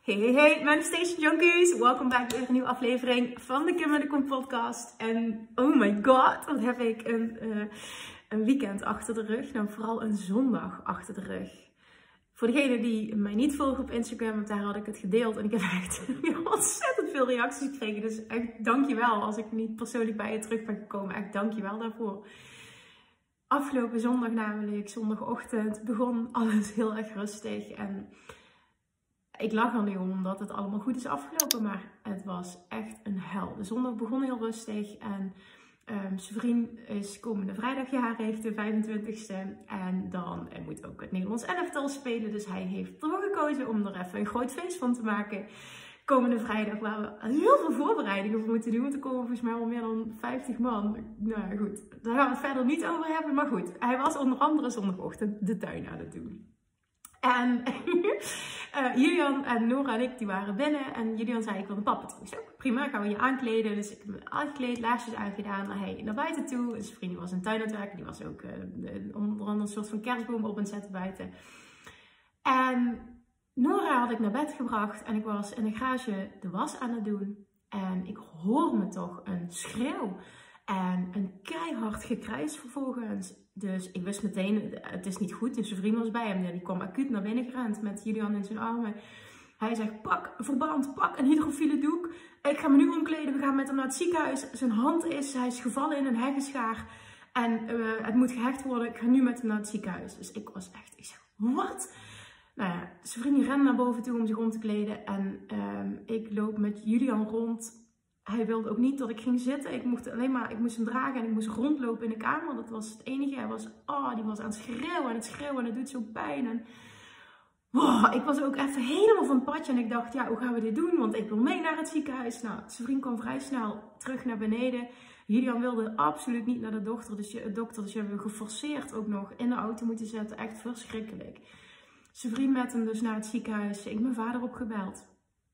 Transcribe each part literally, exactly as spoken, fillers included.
Hey, hey, hey, Manifestation Junkies. Welkom bij weer een nieuwe aflevering van de Kim en de Kom podcast. En oh my god, wat heb ik een, uh, een weekend achter de rug. Nou, vooral een zondag achter de rug. Voor degenen die mij niet volgen op Instagram, want daar had ik het gedeeld. En ik heb echt ontzettend veel reacties gekregen. Dus echt dankjewel als ik niet persoonlijk bij je terug ben gekomen. Echt dankjewel daarvoor. Afgelopen zondag namelijk, zondagochtend, begon alles heel erg rustig. En ik lach er nu om, omdat het allemaal goed is afgelopen, maar het was echt een hel. De zondag begon heel rustig en um, zijn vriend is komende vrijdag jarig, de vijfentwintigste. En dan hij moet ook het Nederlands elftal spelen, dus hij heeft ervoor gekozen om er even een groot feest van te maken. Komende vrijdag waar we heel veel voorbereidingen voor moeten doen, want er komen volgens mij al meer dan vijftig man. Nou goed, daar gaan we het verder niet over hebben, maar goed. Hij was onder andere zondagochtend de tuin aan het doen. En uh, Julian en Nora en ik die waren binnen. En Julian zei, ik wil een pappentrui. Ik zei, prima, gaan we je aankleden. Dus ik heb me aangekleed, laarsjes aangedaan. En hij naar buiten toe. En zijn vriend was in de tuin aan het werken. Die was ook uh, onder andere een soort van kerstboom op aan het zetten buiten. En Nora had ik naar bed gebracht. En ik was in de garage de was aan het doen. En ik hoor me toch een schreeuw. En een keihard gekrijs vervolgens. Dus ik wist meteen, het is niet goed. Dus zijn vriend was bij hem. Die kwam acuut naar binnen gerend met Julian in zijn armen. Hij zegt, pak een verband, pak een hydrofiele doek. Ik ga me nu omkleden, we gaan met hem naar het ziekenhuis. Zijn hand is, hij is gevallen in een heggenschaar. En uh, het moet gehecht worden, ik ga nu met hem naar het ziekenhuis. Dus ik was echt, ik zeg, wat? Nou ja, zijn vriend rende naar boven toe om zich om te kleden. En um, ik loop met Julian rond. Hij wilde ook niet dat ik ging zitten. Ik moest alleen maar, ik moest hem dragen en ik moest rondlopen in de kamer. Dat was het enige. Hij was, oh, die was aan het schreeuwen en het schreeuwen en het doet zo pijn. En oh, ik was ook even helemaal van het padje en ik dacht, ja, hoe gaan we dit doen? Want ik wil mee naar het ziekenhuis. Nou, zijn vriend kwam vrij snel terug naar beneden. Julian wilde absoluut niet naar de dokter. Dus je, dokter, dus je hebben we geforceerd ook nog in de auto moeten zetten. Echt verschrikkelijk. Zijn vriend met hem dus naar het ziekenhuis. Ik heb mijn vader opgebeld.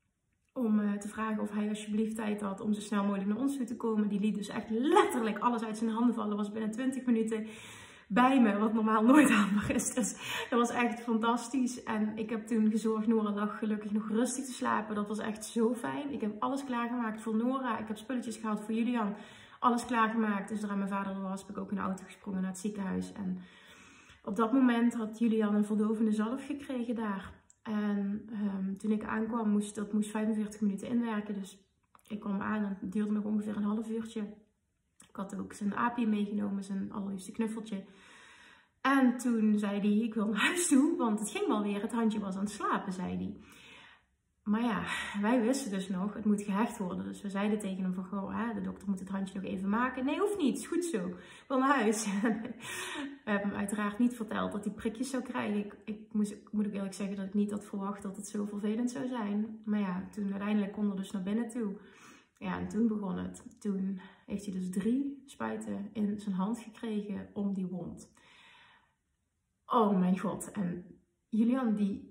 Om uh, te vragen of hij alsjeblieft tijd had om zo snel mogelijk naar ons toe te komen. Die liet dus echt letterlijk alles uit zijn handen vallen. Was binnen twintig minuten bij me, wat normaal nooit haalbaar is. Dus dat was echt fantastisch. En ik heb toen gezorgd, Nora lag gelukkig nog rustig te slapen. Dat was echt zo fijn. Ik heb alles klaargemaakt voor Nora. Ik heb spulletjes gehaald voor Julian. Alles klaargemaakt. Dus zodra mijn vader er was, heb ik ook in de auto gesprongen naar het ziekenhuis. En op dat moment had Julian een verdovende zalf gekregen daar. En um, toen ik aankwam, moest dat moest vijfenveertig minuten inwerken. Dus ik kwam aan en het duurde nog ongeveer een half uurtje. Ik had ook zijn aapje meegenomen, zijn allerliefste knuffeltje. En toen zei hij, ik wil naar huis toe, want het ging wel weer. Het handje was aan het slapen, zei hij. Maar ja, wij wisten dus nog, het moet gehecht worden. Dus we zeiden tegen hem van, goh, hè, de dokter moet het handje nog even maken. Nee, hoeft niet, is goed zo. Ik wil naar huis. We hebben hem uiteraard niet verteld dat hij prikjes zou krijgen. Ik, ik, moest, ik moet ook eerlijk zeggen dat ik niet had verwacht dat het zo vervelend zou zijn. Maar ja, toen uiteindelijk kon er dus naar binnen toe. Ja, en toen begon het. Toen heeft hij dus drie spuiten in zijn hand gekregen om die wond. Oh mijn god. En Julian die...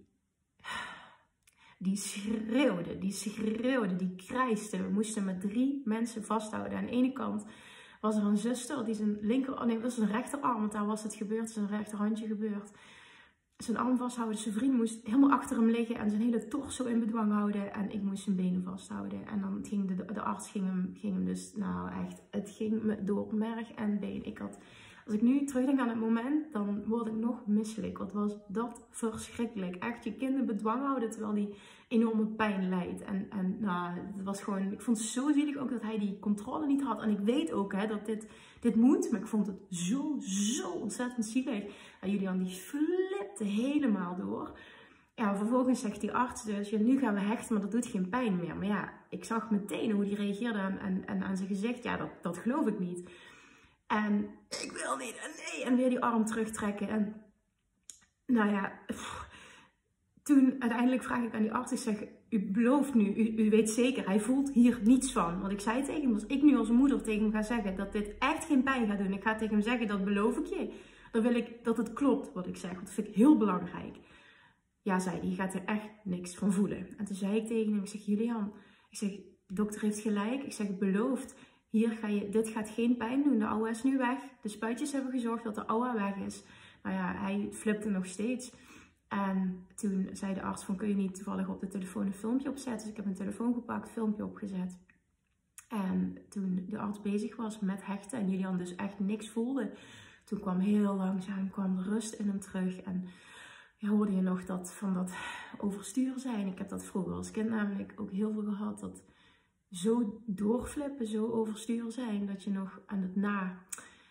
Die schreeuwde, die schreeuwde, die krijste. We moesten met drie mensen vasthouden. Aan de ene kant was er een zuster, die zijn linker, oh nee, dat was zijn rechterarm, want daar was het gebeurd, zijn rechterhandje gebeurd. Zijn arm vasthouden, zijn vriend moest helemaal achter hem liggen en zijn hele torso in bedwang houden. En ik moest zijn benen vasthouden. En dan ging de, de arts ging hem, ging hem dus, nou echt, het ging me door merg en been. Ik had... Als ik nu terugdenk aan het moment, dan word ik nog misselijk. Wat was dat verschrikkelijk. Echt je kind in bedwang houden terwijl die enorme pijn lijdt. En, en nou, het was gewoon, ik vond het zo zielig ook dat hij die controle niet had. En ik weet ook hè, dat dit, dit moet, maar ik vond het zo, zo ontzettend zielig. En Julian die flipte helemaal door. Ja, vervolgens zegt die arts dus, ja, nu gaan we hechten, maar dat doet geen pijn meer. Maar ja, ik zag meteen hoe die reageerde aan, en, en aan zijn gezicht. Ja, dat, dat geloof ik niet. En ik wil niet, en nee, en weer die arm terugtrekken. En nou ja, pff, toen uiteindelijk vraag ik aan die arts, ik zeg, u belooft nu, u, u weet zeker, hij voelt hier niets van. Want ik zei tegen hem, als ik nu als moeder tegen hem ga zeggen dat dit echt geen pijn gaat doen. Ik ga tegen hem zeggen, dat beloof ik je. Dan wil ik dat het klopt wat ik zeg, want dat vind ik heel belangrijk. Ja, zei hij, je gaat er echt niks van voelen. En toen zei ik tegen hem, ik zeg, Julian, ik zeg, de dokter heeft gelijk. Ik zeg, beloofd. Hier ga je, dit gaat geen pijn doen. De aura is nu weg. De spuitjes hebben gezorgd dat de aura weg is. Nou ja, hij flipte nog steeds. En toen zei de arts van, kun je niet toevallig op de telefoon een filmpje opzetten? Dus ik heb een telefoon gepakt, filmpje opgezet. En toen de arts bezig was met hechten en Julian dus echt niks voelde, toen kwam heel langzaam kwam de rust in hem terug. En ja, hoorde je nog dat van dat overstuur zijn. Ik heb dat vroeger als kind namelijk ook heel veel gehad. Dat zo doorflippen, zo overstuur zijn, dat je nog aan het na...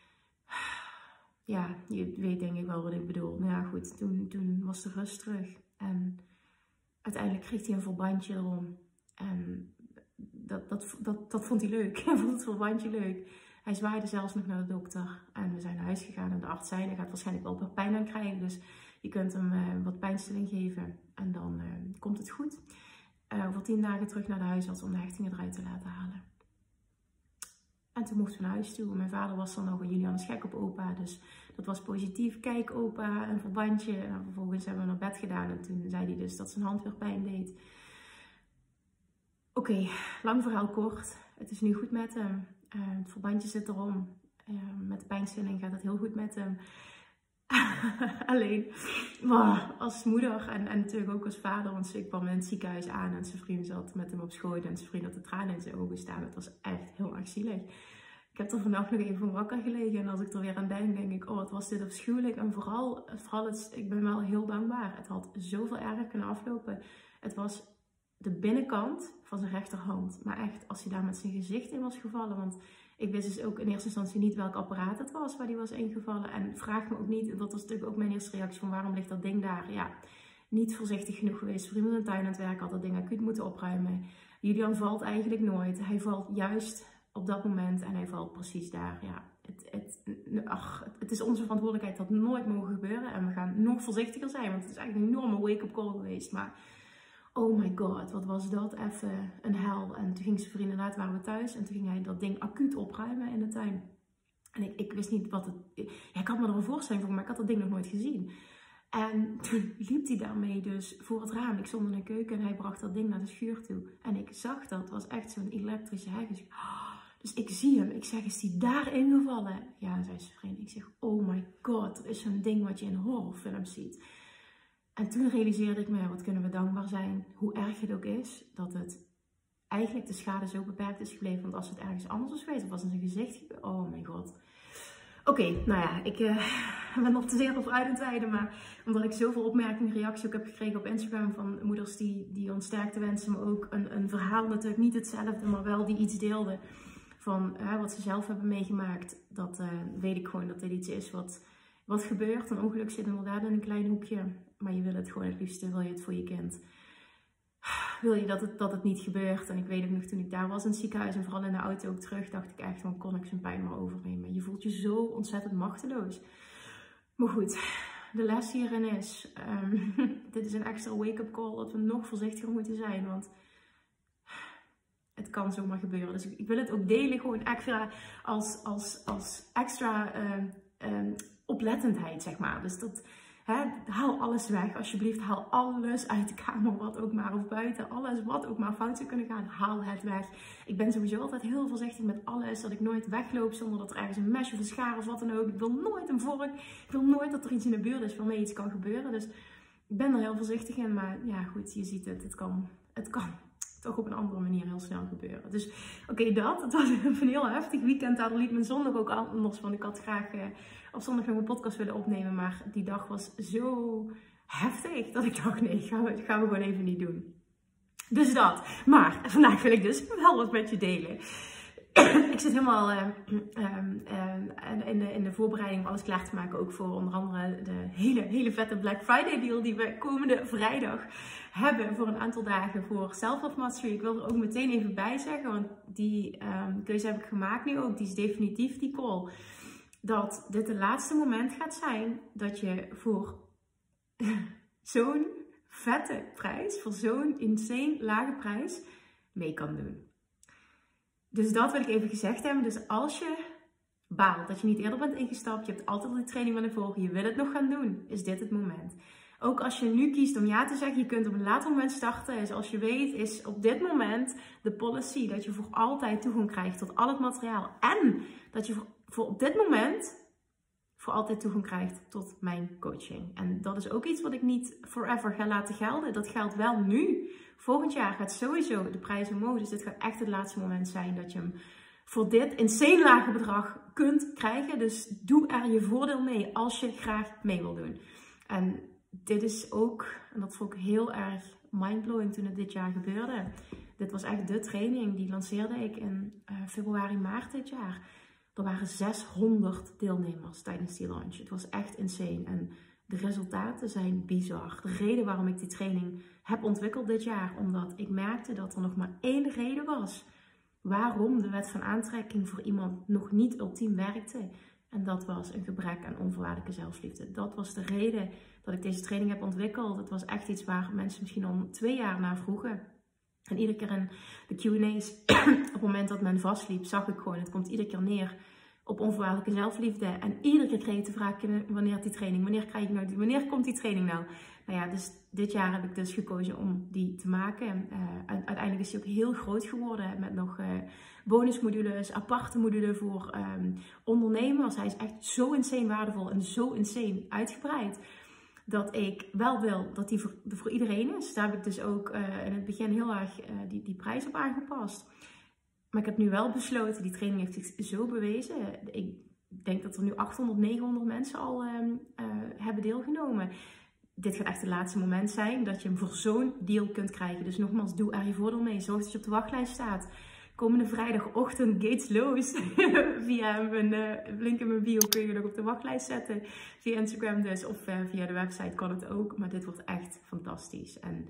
Ja, je weet denk ik wel wat ik bedoel. Nou ja, goed, toen, toen was de rust terug. En uiteindelijk kreeg hij een verbandje erom. En dat, dat, dat, dat vond hij leuk. Hij vond het verbandje leuk. Hij zwaaide zelfs nog naar de dokter. En we zijn naar huis gegaan. En de arts zei, hij gaat waarschijnlijk wel wat pijn aan krijgen. Dus je kunt hem uh, wat pijnstilling geven. En dan uh, komt het goed. Uh, over tien dagen terug naar de huisarts om de hechtingen eruit te laten halen. En toen mochten we naar huis toe. Mijn vader was dan nog, en Julian is gek op opa. Dus dat was positief. Kijk opa, een verbandje. En vervolgens hebben we naar bed gedaan. En toen zei hij dus dat zijn hand weer pijn deed. Oké, okay, lang verhaal kort. Het is nu goed met hem. Uh, het verbandje zit erom. Uh, met de pijnstilling gaat het heel goed met hem. Alleen, wow, als moeder en, en natuurlijk ook als vader. Want ik kwam in het ziekenhuis aan en zijn vriend zat met hem op schoot. En zijn vriend had de tranen in zijn ogen staan. Het was echt heel erg zielig. Ik heb er vannacht nog even van wakker gelegen. En als ik er weer aan denk, denk ik, oh wat was dit afschuwelijk. En vooral, vooral het, ik ben wel heel dankbaar. Het had zoveel erger kunnen aflopen. Het was de binnenkant van zijn rechterhand. Maar echt, als hij daar met zijn gezicht in was gevallen. Want ik wist dus ook in eerste instantie niet welk apparaat het was waar die was ingevallen. En vraag me ook niet, en dat was natuurlijk ook mijn eerste reactie van waarom ligt dat ding daar? Ja, niet voorzichtig genoeg geweest. Vrienden in de tuin aan het werk had dat ding acuut moeten opruimen. Julian valt eigenlijk nooit. Hij valt juist op dat moment en hij valt precies daar. Ja, het, het, ach, het is onze verantwoordelijkheid dat nooit mogen gebeuren. En we gaan nog voorzichtiger zijn, want het is eigenlijk een enorme wake-up call geweest. Maar oh my god, wat was dat even een hel. En toen ging zijn vriend inderdaad, waren we thuis. En toen ging hij dat ding acuut opruimen in de tuin. En ik, ik wist niet wat het... Ja, ik had me er een voorstelling van, maar ik had dat ding nog nooit gezien. En toen liep hij daarmee dus voor het raam. Ik stond in de keuken en hij bracht dat ding naar de schuur toe. En ik zag dat, het was echt zo'n elektrische heg. Dus, oh, dus ik zie hem. Ik zeg, is die daarin gevallen? Ja, zei zijn vriend. Ik zeg, oh my god, dat is zo'n ding wat je in horrorfilms ziet. En toen realiseerde ik me, wat kunnen we dankbaar zijn, hoe erg het ook is, dat het eigenlijk de schade zo beperkt is gebleven. Want als het ergens anders was geweest, of was in zijn gezicht, oh mijn god. Oké, okay, nou ja, ik uh, ben nog te zeer over uit aan het wijden, maar omdat ik zoveel opmerkingen, reacties ook heb gekregen op Instagram van moeders die, die ons sterkte wensen, maar ook een, een verhaal natuurlijk niet hetzelfde, maar wel die iets deelden van uh, wat ze zelf hebben meegemaakt, dat uh, weet ik gewoon dat dit iets is wat, wat gebeurt. Een ongeluk zit inderdaad in een klein hoekje. Maar je wil het gewoon het liefste, wil je het voor je kind. Wil je dat het, dat het niet gebeurt. En ik weet ook nog, toen ik daar was in het ziekenhuis en vooral in de auto ook terug, dacht ik echt van, kon ik zijn pijn maar overnemen. Je voelt je zo ontzettend machteloos. Maar goed, de les hierin is, um, dit is een extra wake-up call, dat we nog voorzichtiger moeten zijn. Want het kan zomaar gebeuren. Dus ik, ik wil het ook delen, gewoon extra als, als, als extra um, um, oplettendheid, zeg maar. Dus dat... He, haal alles weg, alsjeblieft. Haal alles uit de kamer, wat ook maar, of buiten. Alles wat ook maar fout zou kunnen gaan, haal het weg. Ik ben sowieso altijd heel voorzichtig met alles. Dat ik nooit wegloop zonder dat er ergens een mesje of een schaar of wat dan ook. Ik wil nooit een vork. Ik wil nooit dat er iets in de buurt is waarmee iets kan gebeuren. Dus ik ben er heel voorzichtig in. Maar ja, goed, je ziet het. Het kan, het kan toch op een andere manier heel snel gebeuren. Dus oké, okay, dat. Het was een heel heftig weekend. Daardoor liep mijn zondag ook anders. Want ik had graag uh, op zondag nog een podcast willen opnemen. Maar die dag was zo heftig dat ik dacht, nee, gaan we, gaan we gewoon even niet doen. Dus dat. Maar vandaag wil ik dus wel wat met je delen. Ik zit helemaal uh, uh, uh, in, de, in de voorbereiding om alles klaar te maken. Ook voor onder andere de hele, hele vette Black Friday deal die we komende vrijdag hebben. Voor een aantal dagen voor Self-Love Mastery. Ik wil er ook meteen even bij zeggen. Want die um, keuze heb ik gemaakt nu ook. Die is definitief die call. Dat dit het laatste moment gaat zijn dat je voor zo'n vette prijs. Voor zo'n insane lage prijs mee kan doen. Dus dat wil ik even gezegd hebben. Dus als je baalt dat je niet eerder bent ingestapt, je hebt altijd al die training willen volgen, je wil het nog gaan doen, is dit het moment. Ook als je nu kiest om ja te zeggen, je kunt op een later moment starten. Dus als je weet, is op dit moment de policy dat je voor altijd toegang krijgt tot al het materiaal. En dat je voor, voor op dit moment voor altijd toegang krijgt tot mijn coaching. En dat is ook iets wat ik niet forever ga laten gelden. Dat geldt wel nu. Volgend jaar gaat sowieso de prijs omhoog. Dus dit gaat echt het laatste moment zijn dat je hem voor dit insane lage bedrag kunt krijgen. Dus doe er je voordeel mee als je graag mee wil doen. En dit is ook, en dat vond ik heel erg mindblowing toen het dit jaar gebeurde. Dit was echt de training, die lanceerde ik in uh, februari, maart dit jaar. Er waren zeshonderd deelnemers tijdens die launch. Het was echt insane. En de resultaten zijn bizar. De reden waarom ik die training heb ontwikkeld dit jaar, omdat ik merkte dat er nog maar één reden was waarom de wet van aantrekking voor iemand nog niet ultiem werkte. En dat was een gebrek aan onvoorwaardelijke zelfliefde. Dat was de reden dat ik deze training heb ontwikkeld. Het was echt iets waar mensen misschien al twee jaar naar vroegen. En iedere keer in de Q en A's, op het moment dat men vastliep, zag ik gewoon, het komt iedere keer neer op onvoorwaardelijke zelfliefde. En iedere keer kreeg ik de vraag, wanneer die training, wanneer krijg ik nou die, wanneer komt die training nou? Nou ja, dus dit jaar heb ik dus gekozen om die te maken. Uh, uiteindelijk is die ook heel groot geworden met nog uh, bonusmodules, aparte modules voor um, ondernemers. Hij is echt zo insane waardevol en zo insane uitgebreid, dat ik wel wil dat die voor, voor iedereen is. Daar heb ik dus ook uh, in het begin heel erg uh, die, die prijs op aangepast. Maar ik heb nu wel besloten, die training heeft zich zo bewezen. Ik denk dat er nu achthonderd, negenhonderd mensen al uh, uh, hebben deelgenomen. Dit gaat echt het laatste moment zijn dat je hem voor zo'n deal kunt krijgen. Dus nogmaals, doe er je voordeel mee. Zorg dat je op de wachtlijst staat. Komende vrijdagochtend gates los. Via mijn uh, link in mijn bio kun je je nog op de wachtlijst zetten. Via Instagram dus. Of uh, via de website kan het ook. Maar dit wordt echt fantastisch. En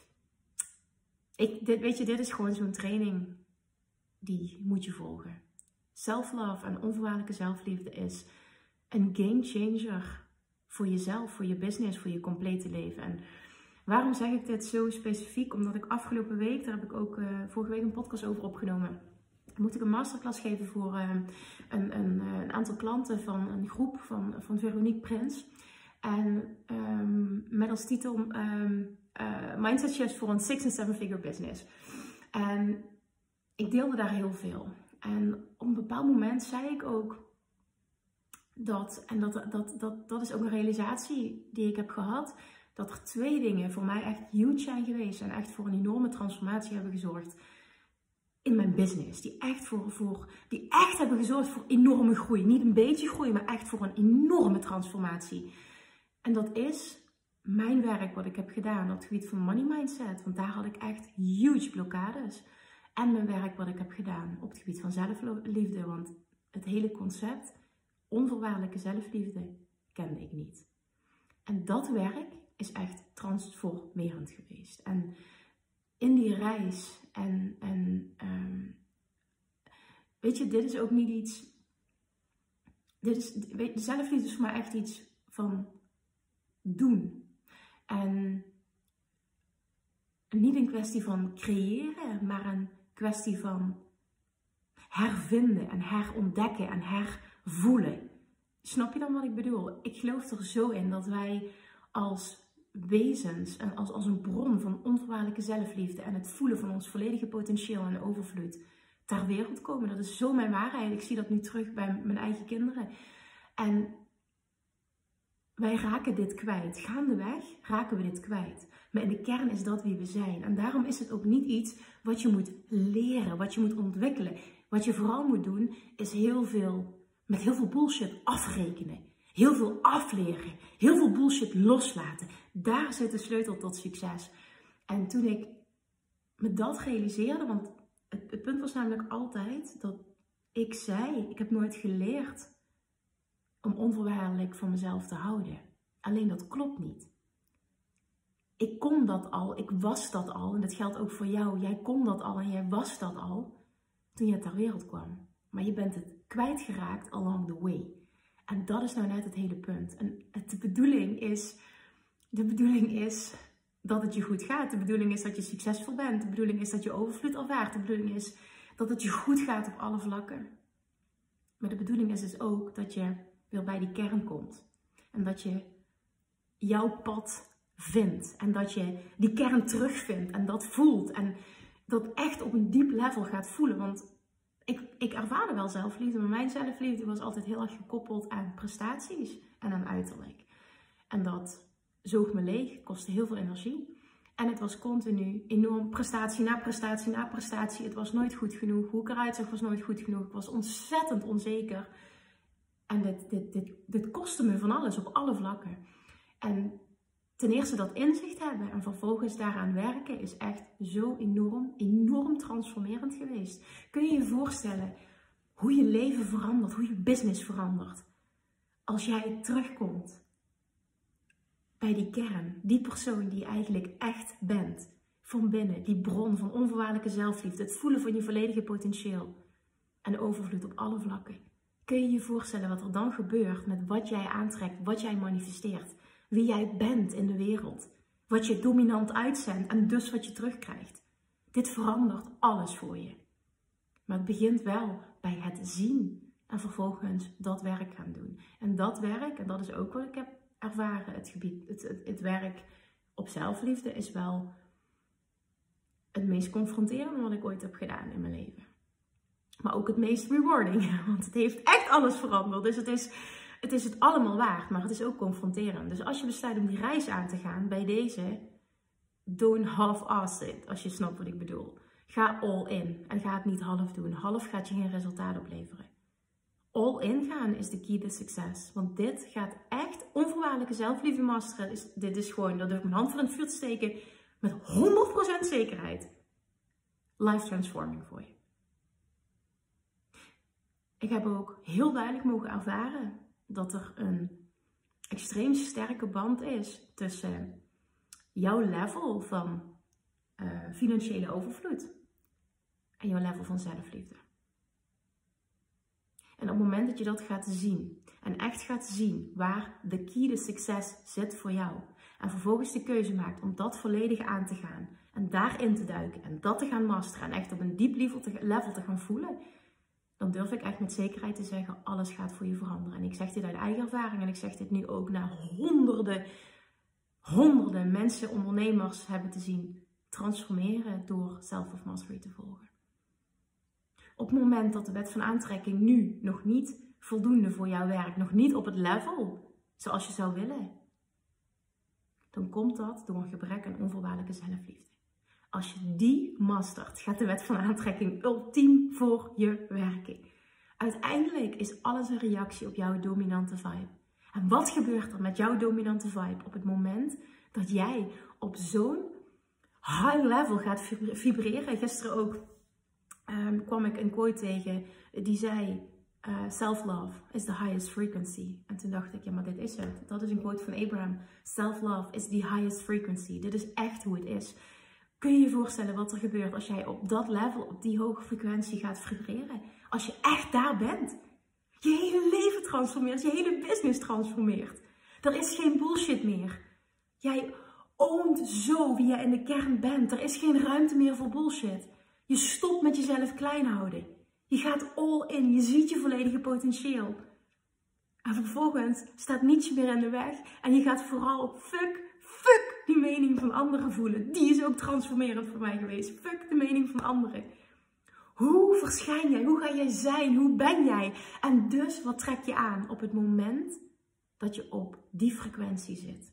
ik, dit, weet je, dit is gewoon zo'n training die moet je volgen. Self-love en onvoorwaardelijke zelfliefde is een game changer voor jezelf, voor je business, voor je complete leven. En waarom zeg ik dit zo specifiek? Omdat ik afgelopen week, daar heb ik ook uh, vorige week een podcast over opgenomen, moet ik een masterclass geven voor uh, een, een, een aantal klanten van een groep van, van Veronique Prins. En um, met als titel um, uh, Mindset Shifts voor een six- en seven-figure business. En ik deelde daar heel veel. En op een bepaald moment zei ik ook dat, en dat, dat, dat, dat is ook een realisatie die ik heb gehad, dat er twee dingen voor mij echt huge zijn geweest en echt voor een enorme transformatie hebben gezorgd in mijn business. Die echt, voor, voor, die echt hebben gezorgd voor enorme groei. Niet een beetje groei, maar echt voor een enorme transformatie. En dat is mijn werk wat ik heb gedaan op het gebied van money mindset. Want daar had ik echt huge blokkades. En mijn werk wat ik heb gedaan op het gebied van zelfliefde. Want het hele concept onvoorwaardelijke zelfliefde kende ik niet. En dat werk is echt transformerend geweest. En in die reis en, en um, weet je, dit is ook niet iets, dit is, weet, zelfliefde is voor mij echt iets van doen. En niet een kwestie van creëren, maar een kwestie van hervinden en herontdekken en hervoelen. Snap je dan wat ik bedoel? Ik geloof er zo in dat wij als wezens en als, als een bron van onvoorwaardelijke zelfliefde en het voelen van ons volledige potentieel en overvloed ter wereld komen. Dat is zo mijn waarheid. Ik zie dat nu terug bij mijn eigen kinderen. En wij raken dit kwijt. Gaandeweg raken we dit kwijt. Maar in de kern is dat wie we zijn. En daarom is het ook niet iets wat je moet leren, wat je moet ontwikkelen. Wat je vooral moet doen, is heel veel, met heel veel bullshit afrekenen. Heel veel afleren. Heel veel bullshit loslaten. Daar zit de sleutel tot succes. En toen ik me dat realiseerde, want het, het punt was namelijk altijd dat ik zei, ik heb nooit geleerd om onvoorwaardelijk van mezelf te houden. Alleen dat klopt niet. Ik kon dat al, ik was dat al. En dat geldt ook voor jou. Jij kon dat al en jij was dat al toen je ter wereld kwam. Maar je bent het kwijtgeraakt along the way. En dat is nou net het hele punt. En de bedoeling is, de bedoeling is dat het je goed gaat. De bedoeling is dat je succesvol bent. De bedoeling is dat je overvloed ervaart. De bedoeling is dat het je goed gaat op alle vlakken. Maar de bedoeling is dus ook dat je weer bij die kern komt. En dat je jouw pad vindt. En dat je die kern terugvindt. En dat voelt. En dat echt op een diep level gaat voelen. Want ik, ik ervaarde wel zelfliefde, maar mijn zelfliefde was altijd heel erg gekoppeld aan prestaties en aan uiterlijk. En dat zoog me leeg, kostte heel veel energie. En het was continu enorm prestatie na prestatie na prestatie. Het was nooit goed genoeg. Hoe ik eruit zag was nooit goed genoeg. Ik was ontzettend onzeker. En dit, dit, dit, dit kostte me van alles op alle vlakken. En ten eerste dat inzicht hebben en vervolgens daaraan werken is echt zo enorm, enorm transformerend geweest. Kun je je voorstellen hoe je leven verandert, hoe je business verandert. Als jij terugkomt bij die kern, die persoon die je eigenlijk echt bent. Van binnen, die bron van onvoorwaardelijke zelfliefde, het voelen van je volledige potentieel. En overvloed op alle vlakken. Kun je je voorstellen wat er dan gebeurt met wat jij aantrekt, wat jij manifesteert. Wie jij bent in de wereld. Wat je dominant uitzendt en dus wat je terugkrijgt. Dit verandert alles voor je. Maar het begint wel bij het zien en vervolgens dat werk gaan doen. En dat werk, en dat is ook wat ik heb ervaren, het, gebied, het, het, het werk op zelfliefde is wel het meest confronterende wat ik ooit heb gedaan in mijn leven. Maar ook het meest rewarding, want het heeft echt alles veranderd. Dus het is, het is het allemaal waard, maar het is ook confronterend. Dus als je besluit om die reis aan te gaan, bij deze, don't half-ass it, als je snapt wat ik bedoel. Ga all in en ga het niet half doen. Half gaat je geen resultaat opleveren. All in gaan is de key to succes. Want dit gaat echt onvoorwaardelijke zelfliefde masteren. Dus dit is gewoon, daar durf ik mijn hand voor in het vuur te steken, met honderd procent zekerheid. Life transforming voor je. Ik heb ook heel duidelijk mogen ervaren dat er een extreem sterke band is tussen jouw level van uh, financiële overvloed en jouw level van zelfliefde. En op het moment dat je dat gaat zien en echt gaat zien waar de key to succes zit voor jou en vervolgens de keuze maakt om dat volledig aan te gaan en daarin te duiken en dat te gaan masteren en echt op een diep level te, level te gaan voelen, dan durf ik echt met zekerheid te zeggen, alles gaat voor je veranderen. En ik zeg dit uit eigen ervaring en ik zeg dit nu ook naar honderden, honderden mensen, ondernemers hebben te zien transformeren door Self-Love Mastery te volgen. Op het moment dat de wet van aantrekking nu nog niet voldoende voor jou werkt, nog niet op het level zoals je zou willen, dan komt dat door een gebrek aan onvoorwaardelijke zelfliefde. Als je die mastert, gaat de wet van aantrekking ultiem voor je werken. Uiteindelijk is alles een reactie op jouw dominante vibe. En wat gebeurt er met jouw dominante vibe op het moment dat jij op zo'n high level gaat vibreren? Gisteren ook um, kwam ik een quote tegen die zei, uh, self-love is the highest frequency. En toen dacht ik, ja maar dit is het. Dat is een quote van Abraham. Self-love is the highest frequency. Dit is echt hoe het is. Kun je je voorstellen wat er gebeurt als jij op dat level, op die hoge frequentie gaat vibreren? Als je echt daar bent. Je hele leven transformeert, je hele business transformeert. Er is geen bullshit meer. Jij oont zo wie jij in de kern bent. Er is geen ruimte meer voor bullshit. Je stopt met jezelf klein houden. Je gaat all in, je ziet je volledige potentieel. En vervolgens staat niets meer in de weg. En je gaat vooral fuck, fuck die mening van anderen voelen. Die is ook transformerend voor mij geweest. Fuck de mening van anderen. Hoe verschijn jij? Hoe ga jij zijn? Hoe ben jij? En dus, wat trek je aan op het moment dat je op die frequentie zit?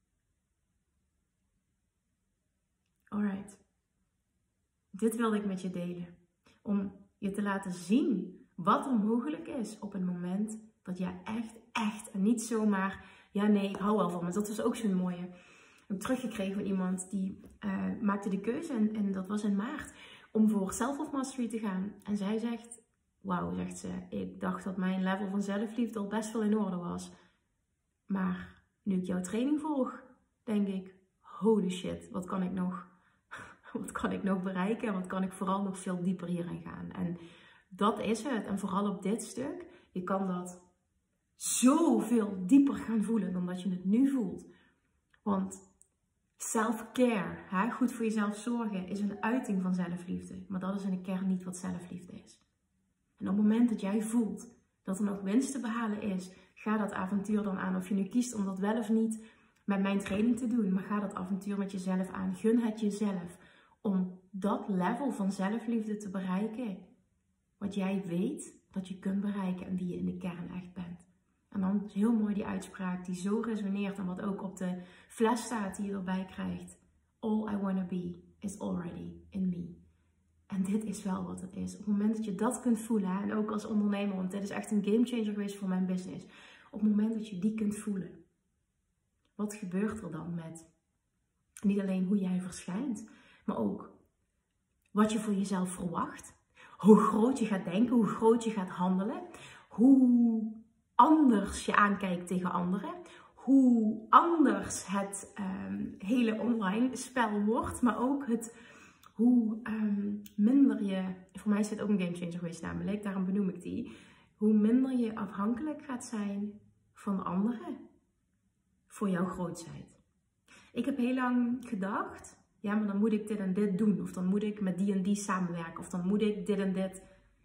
Alright. Dit wilde ik met je delen. Om je te laten zien wat er mogelijk is op het moment dat jij echt, echt en niet zomaar, ja nee, ik hou wel van me. Dat was ook zo'n mooie. Ik heb teruggekregen van iemand die uh, maakte de keuze, en, en dat was in maart, om voor Self-Love Mastery te gaan. En zij zegt, wauw, zegt ze, ik dacht dat mijn level van zelfliefde al best wel in orde was. Maar nu ik jouw training volg, denk ik, holy shit, wat kan ik nog, wat kan ik nog bereiken? En wat kan ik vooral nog veel dieper hierin gaan? En dat is het. En vooral op dit stuk, je kan dat zoveel dieper gaan voelen dan dat je het nu voelt. Want self-care, goed voor jezelf zorgen, is een uiting van zelfliefde. Maar dat is in de kern niet wat zelfliefde is. En op het moment dat jij voelt dat er nog winst te behalen is, ga dat avontuur dan aan. Of je nu kiest om dat wel of niet met mijn training te doen, maar ga dat avontuur met jezelf aan. Gun het jezelf om dat level van zelfliefde te bereiken, wat jij weet dat je kunt bereiken en wie je in de kern echt bent. En dan is heel mooi die uitspraak die zo resoneert en wat ook op de fles staat die je erbij krijgt. All I wanna be is already in me. En dit is wel wat het is. Op het moment dat je dat kunt voelen, en ook als ondernemer, want dit is echt een gamechanger geweest voor mijn business. Op het moment dat je die kunt voelen, wat gebeurt er dan met niet alleen hoe jij verschijnt, maar ook wat je voor jezelf verwacht. Hoe groot je gaat denken, hoe groot je gaat handelen. Hoe anders je aankijkt tegen anderen. Hoe anders het um, hele online spel wordt, maar ook het... Hoe um, minder je, voor mij is dit ook een gamechanger geweest namelijk, daarom benoem ik die. Hoe minder je afhankelijk gaat zijn van anderen voor jouw grootheid. Ik heb heel lang gedacht, ja maar dan moet ik dit en dit doen. Of dan moet ik met die en die samenwerken. Of dan moet ik dit en dit.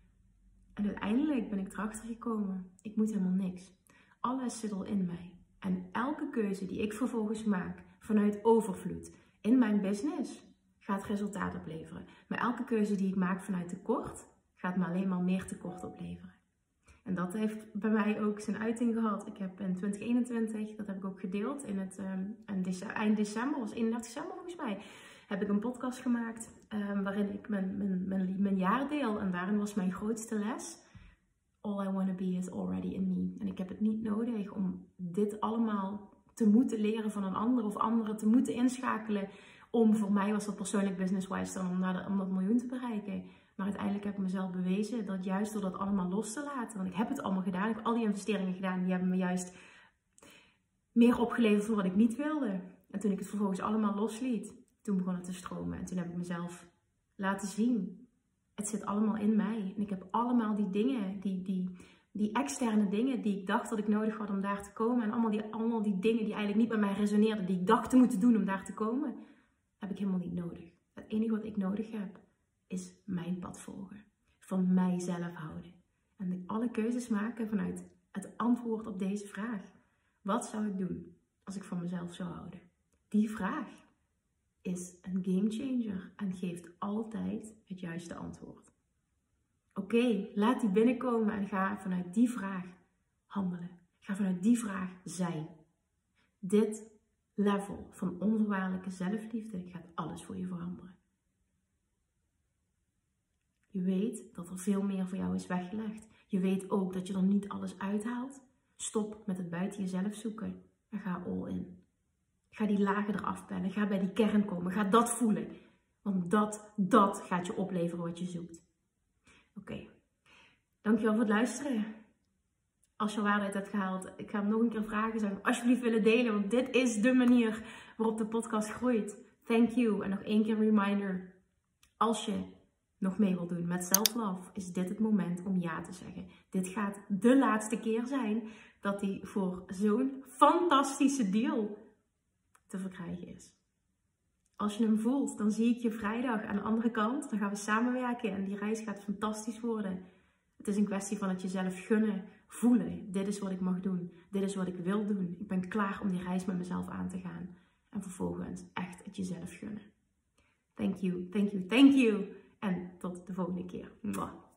En uiteindelijk ben ik erachter gekomen, ik moet helemaal niks. Alles zit al in mij. En elke keuze die ik vervolgens maak vanuit overvloed in mijn business... gaat resultaat opleveren. Maar elke keuze die ik maak vanuit tekort, gaat me alleen maar meer tekort opleveren. En dat heeft bij mij ook zijn uiting gehad. Ik heb in twintig eenentwintig, dat heb ik ook gedeeld, in het um, eind december, was eenendertig december volgens mij, heb ik een podcast gemaakt um, waarin ik mijn, mijn, mijn, mijn jaar deel. En daarin was mijn grootste les, all I wanna be is already in me. En ik heb het niet nodig om dit allemaal te moeten leren van een ander of anderen te moeten inschakelen. Om, voor mij was dat persoonlijk business-wise dan om, naar de, om dat miljoen te bereiken. Maar uiteindelijk heb ik mezelf bewezen dat juist door dat allemaal los te laten. Want ik heb het allemaal gedaan. Ik heb al die investeringen gedaan. Die hebben me juist meer opgeleverd dan wat ik niet wilde. En toen ik het vervolgens allemaal losliet, toen begon het te stromen. En toen heb ik mezelf laten zien. Het zit allemaal in mij. En ik heb allemaal die dingen, die, die, die externe dingen die ik dacht dat ik nodig had om daar te komen. En allemaal die, allemaal die dingen die eigenlijk niet bij mij resoneerden. Die ik dacht te moeten doen om daar te komen. Heb ik helemaal niet nodig. Het enige wat ik nodig heb, is mijn pad volgen. Van mijzelf houden. En alle keuzes maken vanuit het antwoord op deze vraag. Wat zou ik doen als ik van mezelf zou houden? Die vraag is een gamechanger en geeft altijd het juiste antwoord. Oké, okay, laat die binnenkomen en ga vanuit die vraag handelen. Ga vanuit die vraag zijn. Dit level van onvoorwaardelijke zelfliefde gaat alles voor je veranderen. Je weet dat er veel meer voor jou is weggelegd. Je weet ook dat je er niet alles uithaalt. Stop met het buiten jezelf zoeken en ga all in. Ga die lagen eraf pellen. Ga bij die kern komen. Ga dat voelen. Want dat, dat gaat je opleveren wat je zoekt. Oké. Okay. Dankjewel voor het luisteren. Als je waarde uit hebt gehaald, ik ga hem nog een keer vragen. Zou ik alsjeblieft willen delen. Want dit is de manier waarop de podcast groeit. Thank you. En nog één keer een reminder. Als je nog mee wil doen met self-love, is dit het moment om ja te zeggen. Dit gaat de laatste keer zijn dat die voor zo'n fantastische deal te verkrijgen is. Als je hem voelt, dan zie ik je vrijdag aan de andere kant. Dan gaan we samenwerken en die reis gaat fantastisch worden. Het is een kwestie van het jezelf gunnen, voelen. Dit is wat ik mag doen. Dit is wat ik wil doen. Ik ben klaar om die reis met mezelf aan te gaan. En vervolgens echt het jezelf gunnen. Thank you, thank you, thank you. En tot de volgende keer. Mwah.